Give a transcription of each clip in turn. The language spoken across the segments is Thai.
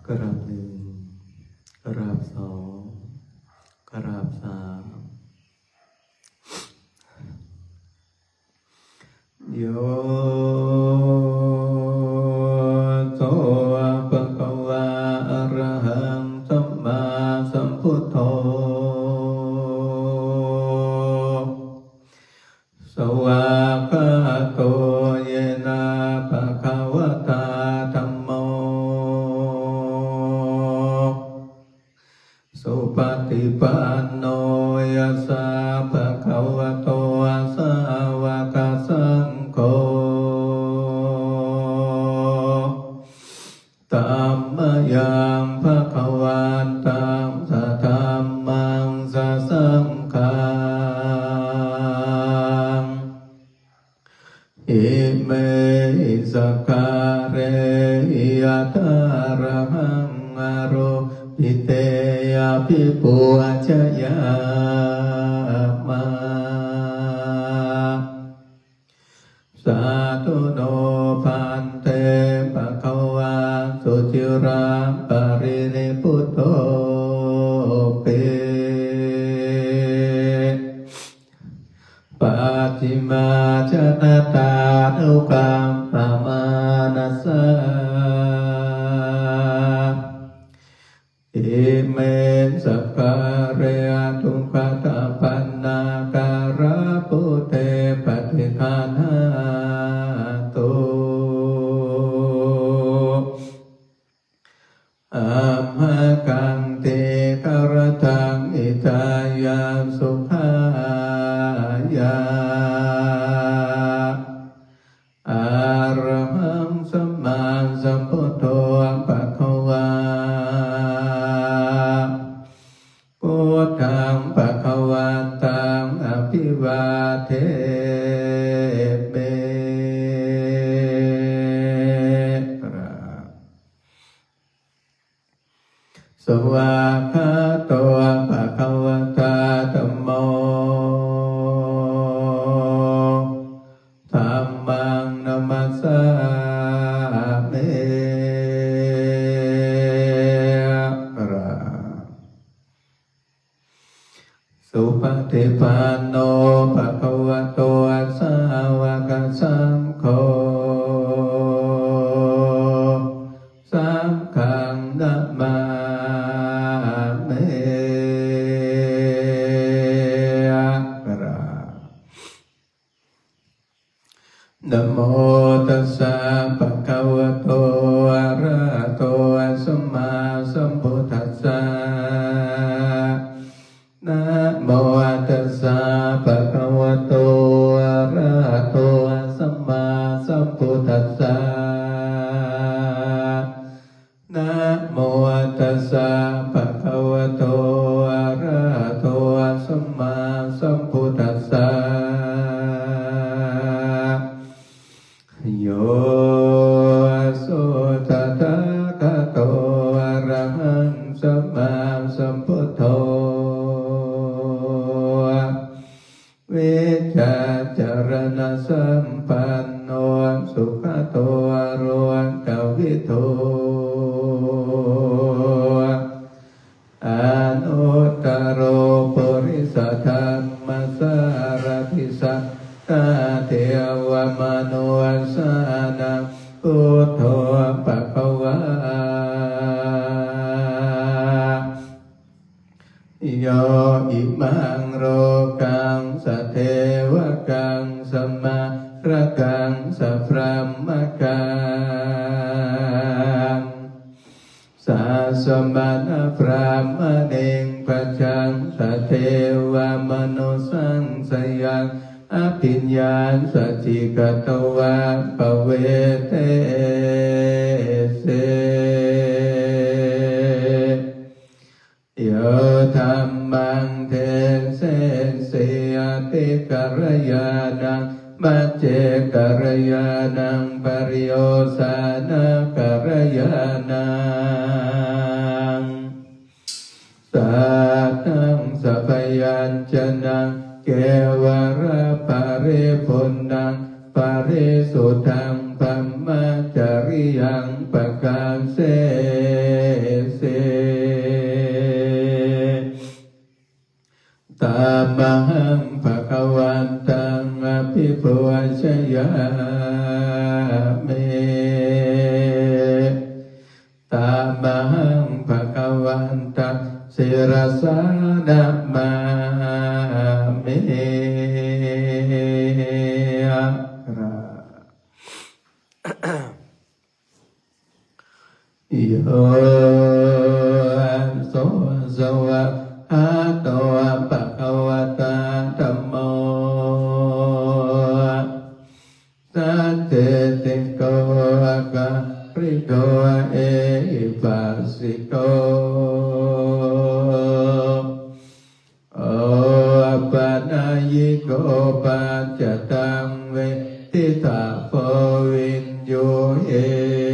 กราบหนึ่งกราบสองกราบสามโยโสภะคะวะอะระหังสัมมาสัมพุทโธสวากขาโตเยนะภะคะวะตาธัมโมสุปฏิปันโนยัสสะภะคะวะโตสาวกสังโฆธัมมยังภะคะวันตังสัทธัมมังสัสสังฆังอิเมหิสกขาเรหิยะตาระหังอโรปิเตยะภิปุชยามะสาธุโนภันเตภะคะวะสุจิรังปรินิพพุตโตปิปัจฉิมาชนะตานุกัมปมานัสสะอิเมสักการะทุกขตาปันนาการะปุเตปฏิฆานาตุอัมหะกังเตกรตังอิตายาสุขายาอะระหังสัมมาสัมพุทโธภะคะวาพุทธังภะคะวันตังอภิวาเทมิสวากขาโตภะคะวะตาธัมโมธัมมังนัมมัสสามิสุปฏิปันโนภะคะวะโตสาวกสังโฆสังฆังนะมามินะโมตัสสะภะคะวะโตอะระหะโตสัมมาสัมพุทธัสสะนะโมตัสสะภะคะวะโตอะระหะโตสัมมาสัมพุทธัสสะนะโมตัสสะภะคะวะโตอะระหะโตสัมมาสัมพุทธัสสะโยโสตถาคโตอะระหังสัมมาสัมพุทโธวิชาจารณสัมปันโนสุขโตอโรกวิโทอนุตตโรปุริสธรรมสารทิสัทธาเทวมโนสานังพุทโธภะคะวะโยอิมังโรกังสะเทวกังสมาระกังสะพรหมกังสาสมานะพรหมเนงปัจจังสะเทวมโนสังสยังอภิญญาสัจจิกตวะปเวเตเสโยธัมมังเทเสสิยติกรยานังมัจเจกรยานังปริโยสานกรยานังสัทธังสัพยัญชนะเกวระปะริพุนนังปะริสุทธังปัมมจริยังปะกาเสมหังภะคะวันตังอภิปูชยามิตามหังภะคะวันตังศิรสานะมามิโยโสสวะอะโตภะคะวะตาธัมโมสัจเจติโกอะกะริโกเอหิปัสสิโกโอปัญญิโกปัจจตังเวทิตาโพวินโยเอ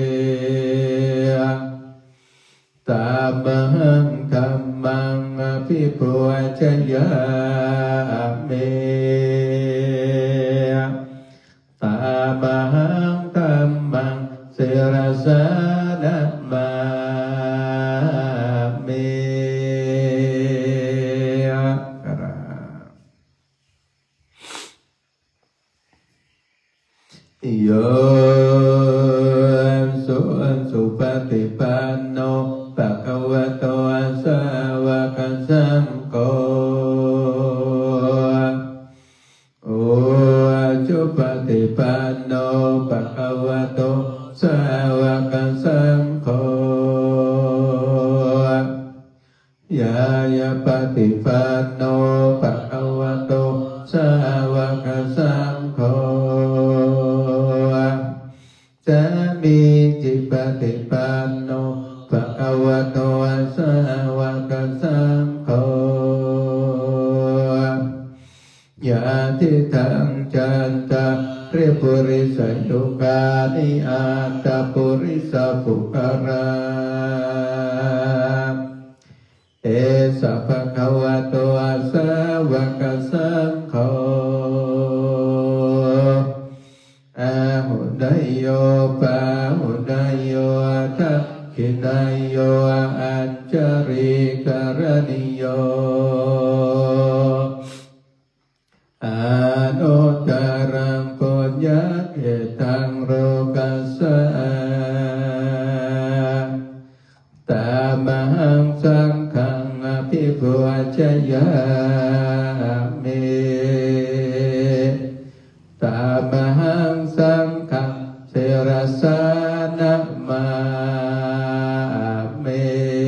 ตามหังธัมมังอภิปูชยามิตามหังธัมมังศิรสานะมามิโยสุปฏิปันโนภะคะวะโตสาวกสังโฆโอสุปฏิปันโนภะคะวะโตสาวกสังโฆยายาปฏิปันโนภะคะวะโตสาวกสังโฆสามีจิปฏิปันโนภะคะวะโตสาวกสังโฆญาติทังจันตะเรียปุริสยุกานิอัตตปุริสปุกราเอสะภะคะวะโตสาวกสังโฆอาหุนายโยปาหุนายโยทักขินายโยอัญจริกรณิโยอนุตตรังปุญญเกตังโลกัสสะตามหังสังฆังอภิปูชยามิตามหังสังฆังศิรสานะมามิ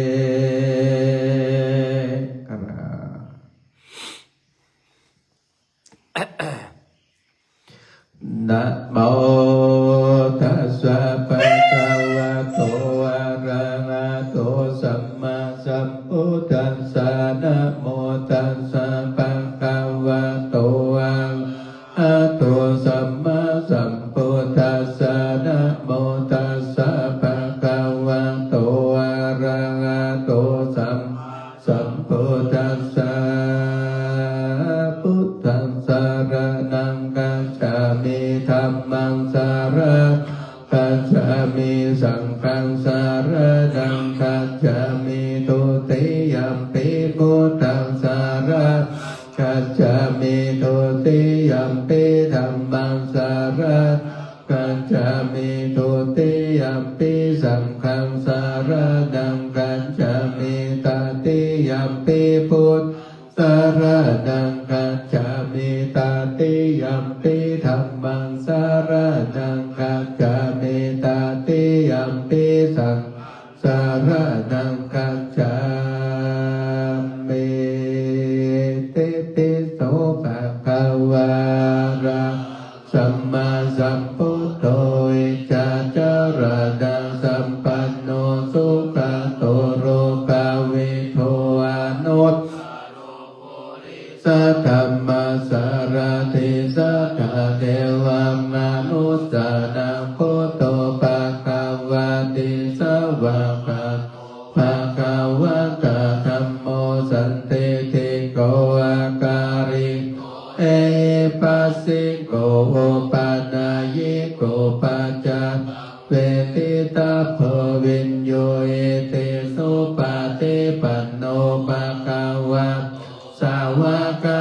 นะโมตัสสะภะคะวะโตอะระหะโตสัมมาสัมพุทธัสสะนะโมตัสสะภะคะวะโตอะระหะโตสัมมาสัมพุทธัสสะนะโมตัสสะภะคะวะโตอะระหะโตสัมมาสัมพุทธัสสะพุทธังสารนังกัจฉามิธัมมังสารกัจฉามิสังฆังสารนังกัจฉามิทุติยัมปิพุทธังสารกัจฉามิทุติยัมปิธัมมังสารกัจฉามิทุติยัมปิสังฆังสารนังกัจฉามิตติยัมปิพุทธสารนังกัจฉามิตติยัมปิธัมมังสารนังกัจฉามิตติยัมปิสังฆังสารนังกัจฉามิติปิโสภะคะวะระสัมมาสัมพุทโธอิจาจารณังสัมปันโนสุขโตโรกาวิโทอนุตสัทธัมมาสารติสัทธาเทวมนุสสานังพุทโธภะคะวะติสวากาภะคะวะตะธัมโมสันติติโกอาการิเอปัสสิโกปานายิโกปัจจเวทิตาภวินโยเอเตสุปาติปันโนภะคะวะสาวก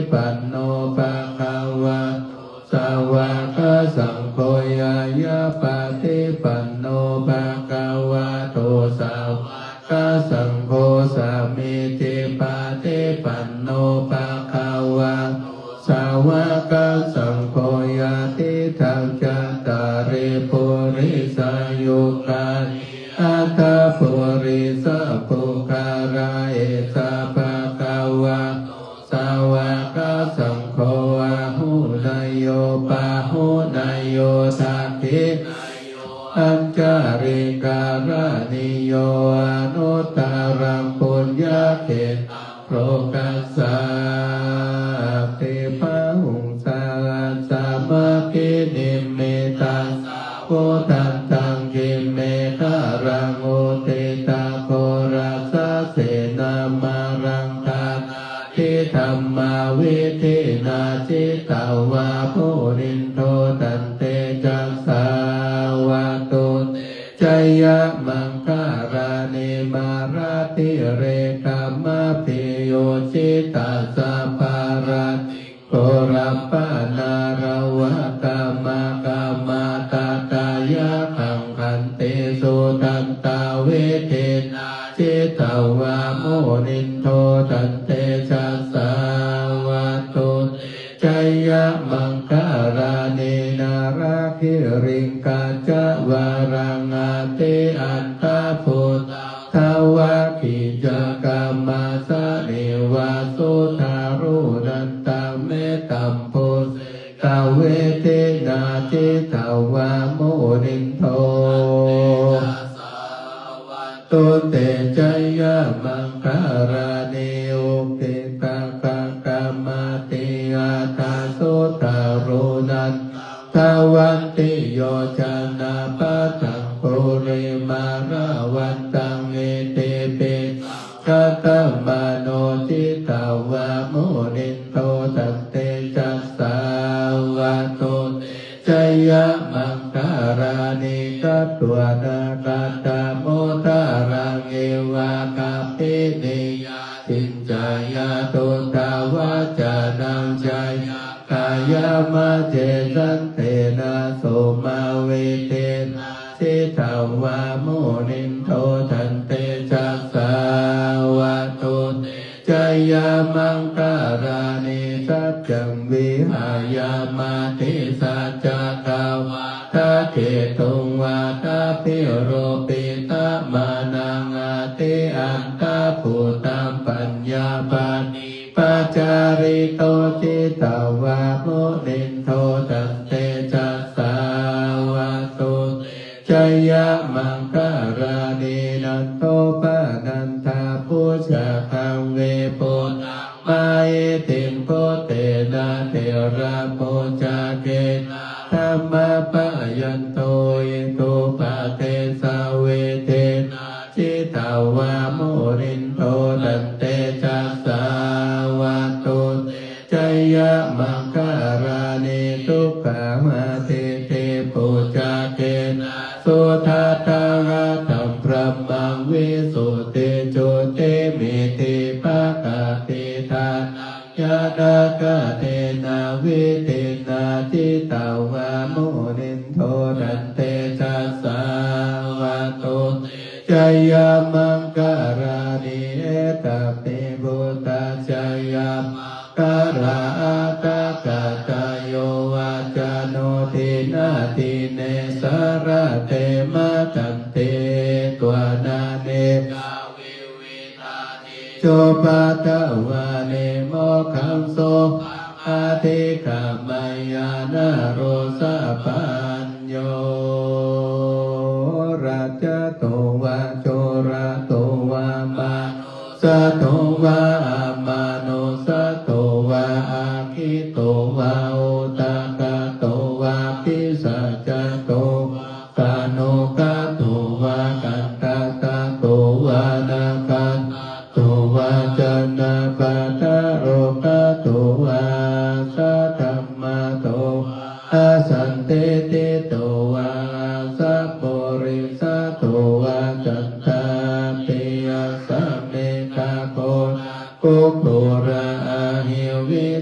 ปันโนภะคะวะสาวกสังโฆยายาปฏิปันโนภะคะวะโตสาวกสังโฆสามิจิปฏิปันโนภะคะวะสาวกสังโฆยาติทังจัตตาริปุริสายุกาอัตถปุริสปุคาราเอสะภะคะวะสาวกสังโฆอะหุนายโยปะหุนายโยทัพพิอัญจาริการณิโยอนุตตรังปุญญเขตโปรกัสสะเตภะหุงสาสามาคินิเมตัสโพธันตังกิเมฆารังโอเตตาโคราสะเสนามารังคาทิธรรมาวิธินาจิตตาวาโพนินโทตันเตจัสสาวะโตจยะมังคารานิมาราติเรกามะพิโยชิตาสัพพาราโกรัมปนารวะกามะกามาตาตายะขังขันเตสุตันตาเวเทนาจิตตาวาโมนินโทตันเตจัสสาวะโตจยะมังคารานินาราคิริงกาจวารังอาเตอันตาพุทธาวะกิจกรรมาสะเนวาสุทารุนันตเมตัมพุทธเวเทนาจิตตาวาโมนินโทตุเตจยะมังคารานิโอเกตากากามาติอาตาสุทารุนันทวันติโยชนะปัตตังปุริมาราวันตังเอเตเปกัตตมโนจิตตาวาโมนินโทตันเตจัสสาวะโตจยะมังคารานิกัตวนากัตตโมทารังเอวะกัปปินิยาตินจายาตุตาวาจานังจายากายามะเจสันเตนะโสมาเวเทนะสิทาวาโมนินโททันเตจัสสาวะโตจยามังคารานิสัจจังวิหายามาติสัจจกาวาทะเกตุงวาทะพิโรปิตามานังอาติอันตาภูตังปัญญาปานิปัจจาริโตจิตตาวาโมนินโทตันเตจัสสาวะโตจยะมังคารานินันโตปะนันทาพุชะคังเวปุตตังมาเอติมโพเตนะเทระโพจาเกนะธัมมะปะยันโตอิโตปะเทสาเวเทนะจิตตาวาโมนินโทตันเตจัสสาวะโตจยะมังคารานิทุกขมาเทเตปุจาเกนะสุทัตตาระธัมพระมังวิสุทธิจุติมิติภะกะติทานังยะดากะเทนะวิเทนะจิตตาวาโมนินโทตันเตจัสสาวะโตจยะมังคารานิเอตปิบุตตจยะมังคาราอาตากะตโยวาจโนทินาทิเนสระเตมะตันเตตัวนาเนกาวิวินาทิโจปะตะวะเนโมคัมโสอาทิขามายานาโรสะปัญโยราชโตวะโจระโตวะมาสะโตวะอามาโนสะโตวะอาคิโตวะโอตากะโตวะปิสัจจโตกาโนกะโตวะกันตะตะโตวะนาคันโตวะจันนาปะตะโรกะโตวะสัทธัมมาโตอาสันเตติโตวะสัพปริสัตโตวะจันตาปิยสัมเมตาโกกุโกระอาหิวิจิ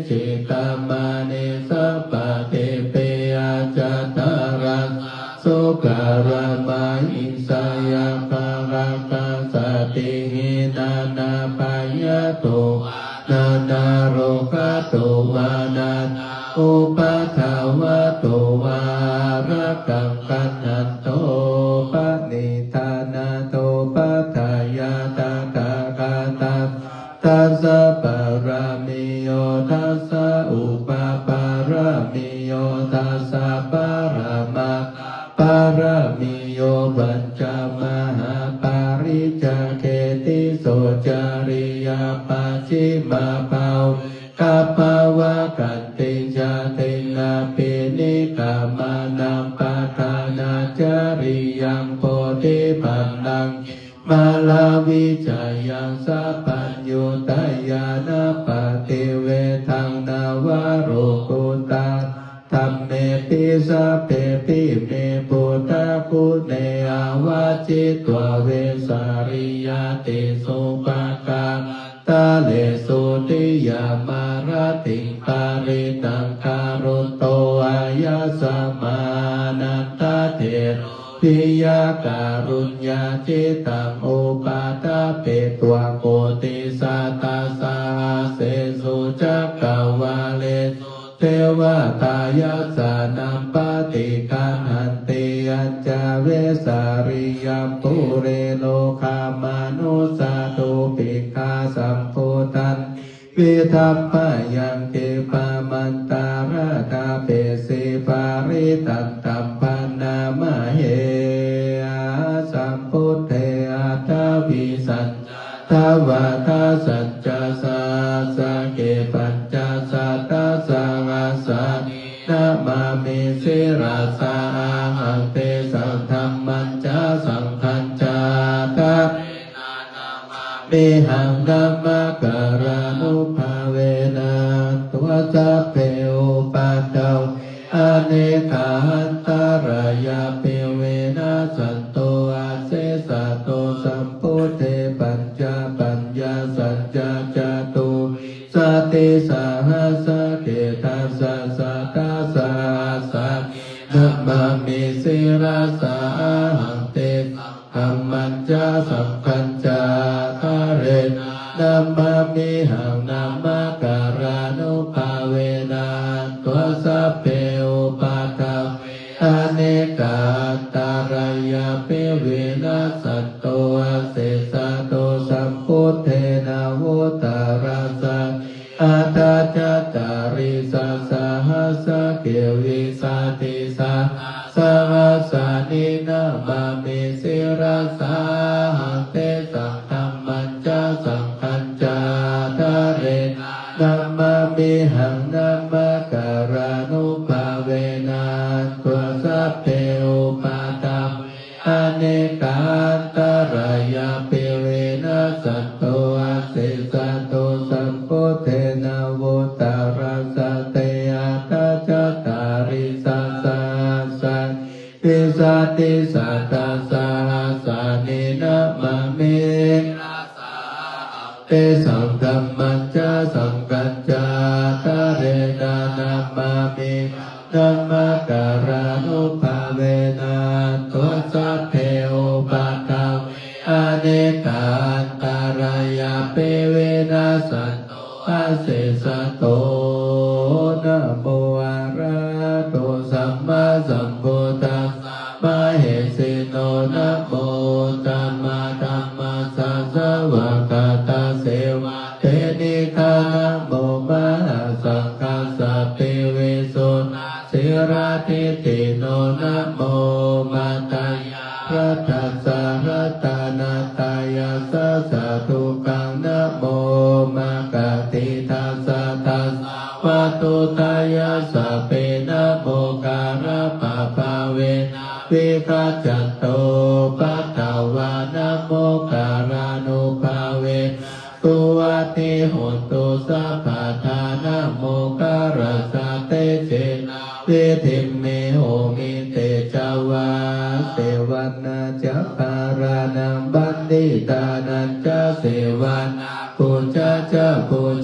ตามานิสัพพะเทเปอาจาตารัสสุการะมาหิสายาภาราคาสติหินานาปายาตุนานาโรคาตุมานาอุปัฏฐาวะโตวาระกังกันหันโตปณิธานาโตปัฏฐายาตาตากาตาทัสสะปะรามิโยทัสสะอุปปารามิโยทัสสะปะรามาปารามิโยปัญจมหาปาริจาเขติโสจาริยาปัจฉิมาภาวกัปปวะกันติจาตินาปินิกามานังปะทานาจาริยังโพธิปันนังมาลาวิจายังสัพพัญญุตายานาปฏิเวทังนาวาโรกุตาธัมเมปิสัพเพปิเมปุตตะคุเนอาวาจิตวเวสาริยติสุปกาตาเลสุติยามารติปาริตังคารุโตอายาสมานันตเถรปิยาการุญญาจิตังโอปาตาเปตวะโกติสัตตาสาเสสุจักกวาเลเทวตายาสานัมปติกันหันติอัญจเวสาริยัมปุเรโลคามานุสาตุปิกาสัมโพธันวิธัมปยังเกปามันตาราตาเปสิปาริตันตัมปันนามเหสัมพุทเทอัตถวิสันทวาทาสัจจสาสะเกปัญจสัตตสังอาสานามามิสิราสาหังเตสังธรรมัญจสังขัญจตามิหังธัมมะการานุภาเวนะตัวสัพเพอุปัฏฐาวอเนกาหันตรายาเปเวนะสันโตอาเสสะโตสัมพุทเทปัญญาสัจจจตุสติสาหัสเกตัสสะสัตตาสาสัตนะมามิสิราสาหังเตธัมมัญจสังขัญจทาเรนัมมามิหังนัมมะการานุภาเวนะตัวสัพเพอุปัฏฐาวอเนกาตารายาเปเวนะสัตโตอาเสสะโตสัมพุทเทนะโวตาราสังอาตาจตาริสัสสะหัสสะเกวิสัติสัสสะหัสสะนินามามิสิราสาหังเตสังธัมมัญจสังขัญจทาเรนัมมามิหังนัมมะการานุภาเวนะตัวสัพเพอุปัฏฐาวอเนกาตารายาเปเวนะสัตโตอาเสสะโตสัมพุทเทนะโวตาราสเตอัตตจตาริสัสสะสังวิสัตติสัตตาสาสานินะมามิเตสังธัมมัญจสังกัจจตาเรนะนัมมามินัมมะการานุภาเวนะตัวสัพเพอุปัฏฐาวอเนกาตารายาเปเวนะสันโตอาเสสะโตนะโมอะระโตสัมมาสัมพุทธัสสะมะเหสิโนนะโมตัมมาธัมมัสสะสวะกาตาเสวะเทนิทานะโมมหาสังฆัสสะเปเวโสสิราทิติโนนะโมมาตายาพระทัสสะรัตนาตายาสัสสะทุกังนะโมมากติทัสสะทัสสะวะตุตายาสัพเพนะโมการะปะภาเวนะวิคัจจันโตปัฏฐาวานะโมการานุภาเวตุวัติโหตุสัพพะทานะโมการะสะเตเจนะวิธิมเมโหมิเตจาวาเสวันนาจะปารานังบัณฑิตานันจะเสวนาปูจาจะปูจาเน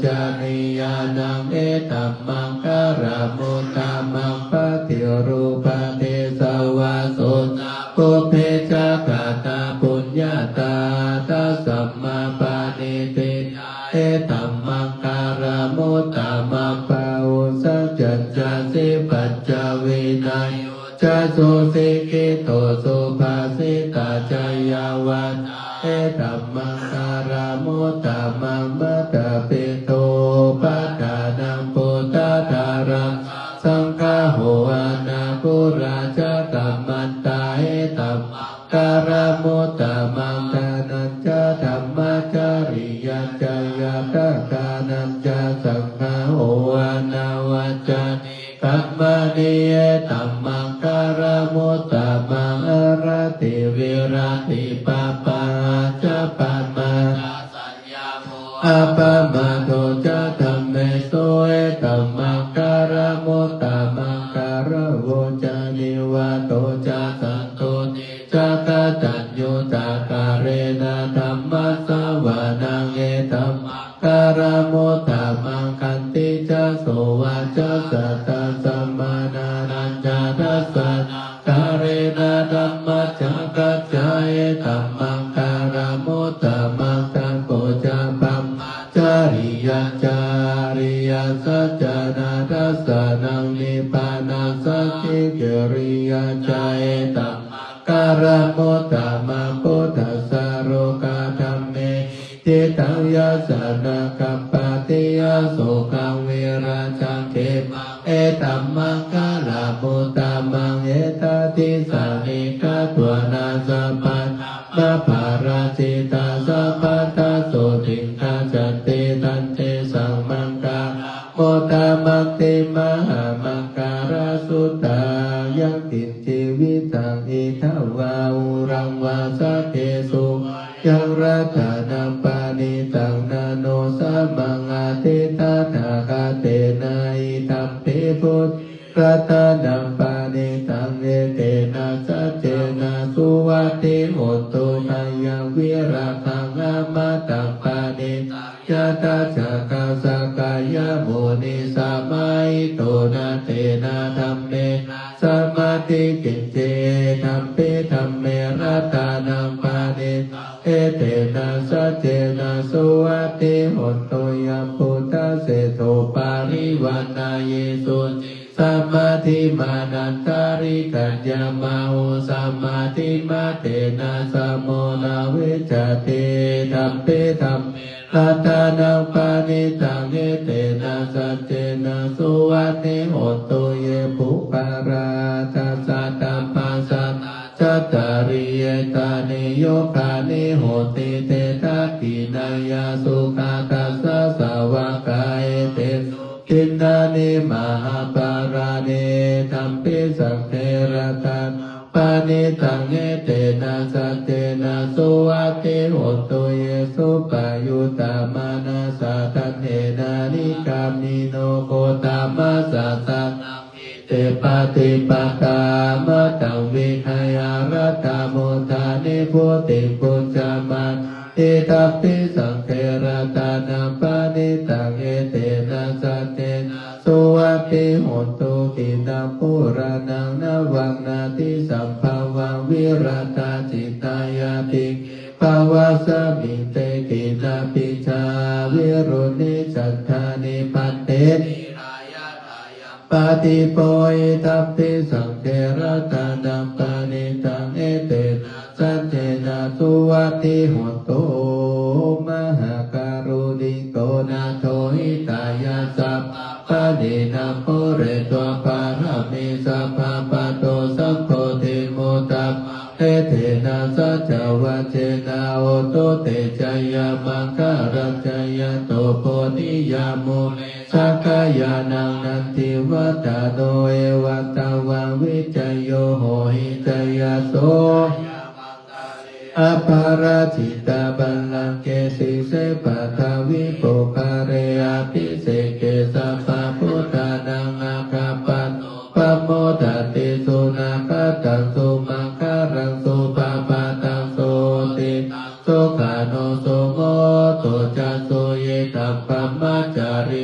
หิยานังเอตัมมังการะมุตตามังปฏิรูปเทสวาสุปุเพจักขตาปุญญาตาตัสสัมมาปานิติเอตัมมังการะมุตตามังปะอุสัจจันจะสิปัจจวินัยจะสุสิกิโตสุภาสิตาจายาวัตเอตัมมังการะมุตตามังมัตตปิโตปัฏฐานังปุตตะธารังสังฆโหอานาปุราชตัมมันตาเอตัมมังการะมุตตามังทานัญจะธรรมจาริยัญจายาตกานัญจะสังฆโหอานาวัจจานิกัมมานิเอตัมมังการะมุตตามังอรติวิราติปะปะจะปะมาอาปะมาโตจะธัมเมสุเอตัมมังการะมุตตามังการะโวจานิวะโตจะสันตุจะกตัญญูตาการเรนะธัมมัสสวานังเอตัมมังการะมุตตามังคันติจะโสวะจะสัตตสัมมานานัญจาทัสสะการเรนะธัมมัสจะกัจจายเอตัมมังการะมุตตามังตังโพจะปัมจาริยัญจาริยสัจจานาทัสสะนังนิพพานังสัจจิกิริยาจาเอตัมมังการะมุตตามังพุทธัสสะโลกาธัมเมจิตังยัสสะนะกัปปติยะโสกังวิราชังเขมังเอตัมมังการะมุตตามังเอตติสานิกาตัวนาสัพพันนาภาราจิตาสัพพัตตาโสติกาจันติตันเตสังมังการะมุตตามังติมหามังการะสุตตายังตินชีวิตังอิทาวาอุรังวาสัพเพสุยังรัตนังปานิตังนาโนสัมมังอาทิตาทากาเตนะอิทัมปิพุทธรัตนังปานิตังเอเตนะสัจเจนะสุวัตติโหตุขยังวิราคังอามาตังปานิยะตาจักขาสกายโมนิสัมมาอิโตนะเตนะธัมเมสัมมาทิกิจเจธัมปิธัมเมรัตนังปานิเอเตนะสัจเจนะสุวัตติโหตุยัมพุทธเสโทปาริวันนาเยสุสัมมาทิมานันตาริกัญญามาหุสัมมาทิมาเตนะสัมโมนาเวจเตธัมปิธัมเมรัตนังปานิตังเอเตนะสัจเจนะสุวัตติโหตุเยปุปาราทัสสะตัมปัสสะจัตตาริเยตานิโยคานิโหติเตทักขินายาสุขาทัสสะสาวกาเอเตสุทินนานิมหาปาราเนธัมปิสังเทระตันปานิตังเอเตนะสัจเจนะสุวัตติโหตุเยสุปายุตตามานาสาทันเทนานิกามิโนโคตามาสาตังเตปะติปะตามะตังวิหายารัตโมทานิพุติปุจจามันอิทัปปิสังเขระตานังปานิตังเอเตนะสัจเจนะสุวัตติโหตุกินาปุรานังนวังนาติสัมภาวังวิราตาจิตายาติภาวะสมิเตกินาปิชาวิรุณิจัตถานิปัตเตปาติโปอิทัปปิสังเขระตานังปานิตังเอเตนะสัจเจนะสุวัตติโหตุมหาการุณิโกนาโทหิตายาสัพปะเดนะโพเรตัวปารามิสัพพะปะโตสัพโพธิโมตัปเอเทนะสัจวัจเจนะโอโตเตจายามังคารัจายาโตโพธิยามุสักกายานังนันทิวัตโนเอวัตวังวิจโยโหหิจยาโสอปาราจิตาบัลลังเกสิเสปัทวิปุคาเรอภิเสเกสัพพะพุทธานังอาคาปันปโมทติสุนาคตังสุมังคารังสุปาปาตังสุติสุขาโนสุโมตุจัสสุเยตัปปะมัจจาริ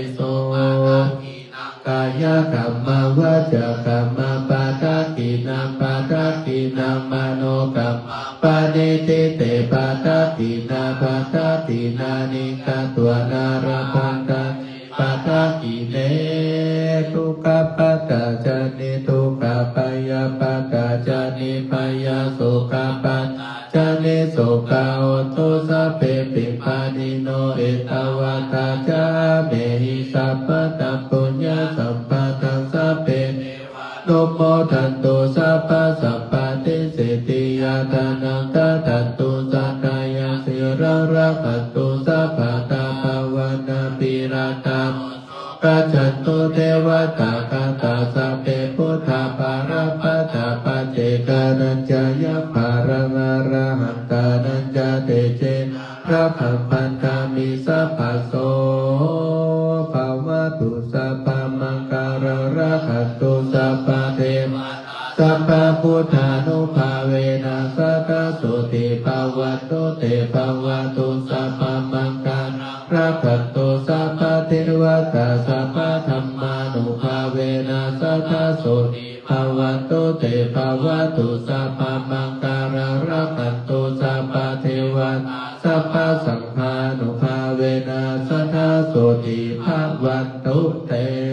โสกายกรรมวจีกรรมปาทกินังปาทกินังมโนกรรมปานิติเตปาทกินาปาทกินานิกาตัวนารพันตาปาทกิเนทุกขปัตตาจานิทุกขปายาปัตตาจานิปายาสุขปัตตาจานิสุขาโอตุสัพเพปิปานิโนเอตวะตาจาเมหิสัพพะตัมปุญญาสัมปะทังสัพเพโนโมทันตุสัพพะสัพพะติสิทธิยาทานังตทันตุสักกายสิระระขันตุสัพพะตาภาวนาปิราตากัจจันตุเทวตาคาตาสัพเพพุทธาปาราปัตตาปัจเจกานัญจายะภารังอรหันตานัญจเตเจพระพังพันธามิสัพพะโสภาวะตุสัพพะมังการะระหันตุสัพพะเทวสัพพะพุทธานุภาเวนะสัทธะสุติภาวะตุเตภาวะตุสัพพะมังการะหันตุสัพพะเทวตาสัพพะธัมมานุภาเวนะสัทธะสุติภาวะตุเตภาวะตุสัพพะมังการะระหันตุสัพพะเทวตาสัพพะสังฆานุภาเวนะสัทธะสุติภาวันตุเต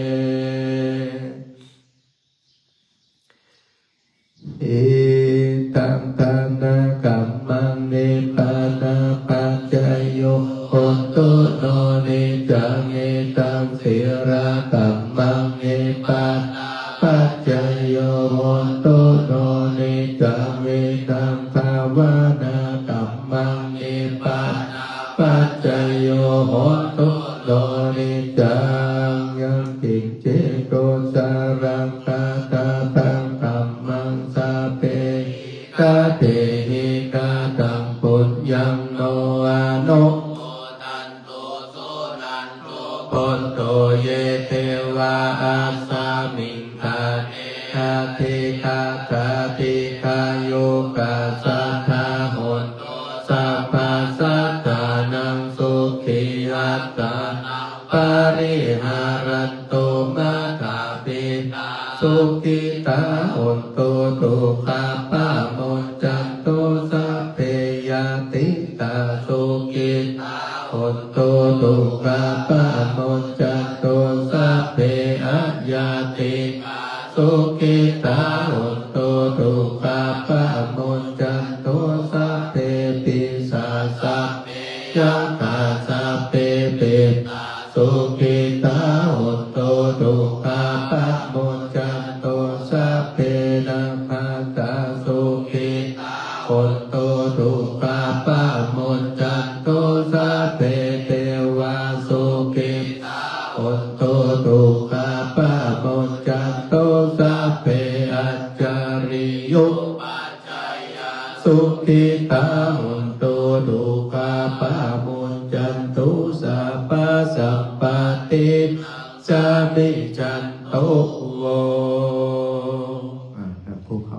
อิตังทานะกัมมังนิพพานาปัจจโยโหตุโนนิจังเอตังสิระกัมมังนิพพานาปัจจโยโหตุโนนิจังเอตังภาวนากัมมังนิพพานาปัจจโยโหตุโนนิจังยังกิจเจโตสารังคาตาตังกัมมังสาเปกาเตหิกาตังปุญญังโนอานุปุตโตเยเทวาอาสามิงคาคาติคาคาติคาโยกาสัทธาโหนสัพพะสัตตานังสุขิยัตตาปาริหารันตุมาตาปิสุขิตาโหนตุตุขะปะโมจจันตุสัพเพยติตาสุขิตาโหนตุตุขะปะโมจจันตุสัพเพอะยาติสุขิตาโหนตุตุขะปะโมจจันตุสัพเพปิสาสัพเพยัคฆาสัพเพปิสุขิตาโหนตุตุขะปะโมจจันตุสัพเพนะภาตาสุขิตาโหนตุตุขะปะโมจจันตุสัพเพเทวาสุขิตาโหนตุตุขะปะโมจจันตุสัพเพอัจจาริยุปัจจยาสุขิตาโหนตุตุขะปะโมจจันตุสัพพะสัพพะติสามิจันโตโวภูเขา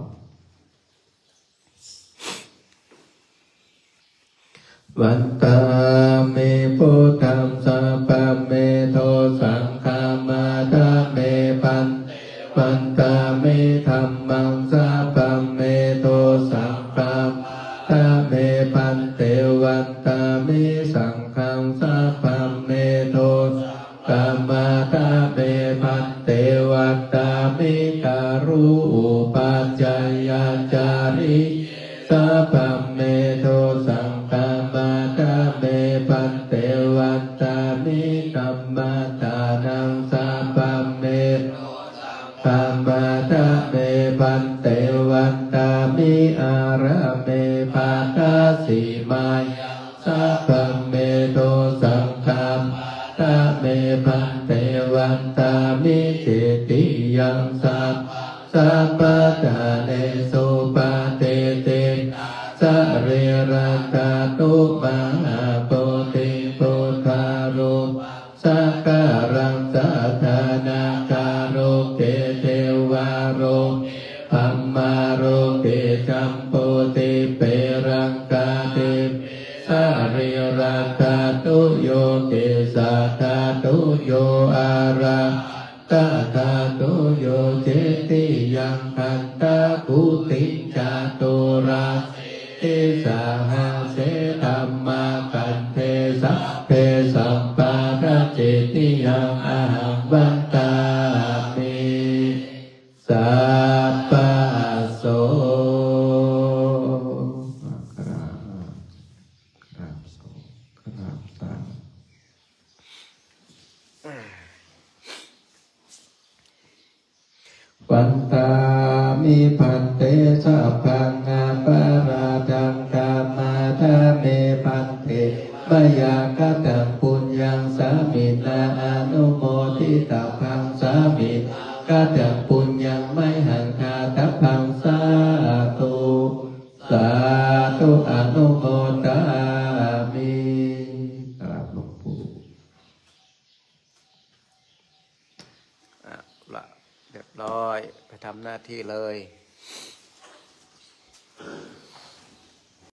วันตาเมพุทธังสัพพะเมโทสังฆามาทาเมปันวันตาเมธัมมังสัพพะเมโทสังฆามาทาเมปันเตวันตาเมสังฆังสัพพะเมโทกามาตาเมพันเตวัตตามิการุอุปัจจยาจาริสัพพะเมโทสังฆามาตาเมพันเตวัตตามิกัมมาตานังสัพพะเมโทสังฆามาตาเมพันเตวัตตามิอาระเมภาตาสีมายังสัพพะเมโทสังฆาตาเมพันเตวันตามิเจติยังสัพสัพพะตาเนสุปาเตเตสะเรรันตาตุมาโปติโพธารุสักการังสัทธานาการโรเกเทวาโรพัมมาโรเกจัมโปติเปรังกาเตสะเรรันตาตุโยเกสัทธาตุโยออะระตะธาโตโยเจติยังพันตะปุติจาโตระเอสาหะเสธัมมาคันเทสัพเพสัมปาระเจติยังอะหังวัตตามิสัพพะโสปันตามิพันเตสัพพังอาปาราดังกามาทาเมพันเตมยากตังปุญญังสามินาอนุโมทิตาพังสามิกตังปุญญังไม่หังคาทัพพังสาธุสาธุอนุโมทามิกราบหลวงปู่ละเรียบร้อยไปทำหน้าที่เลย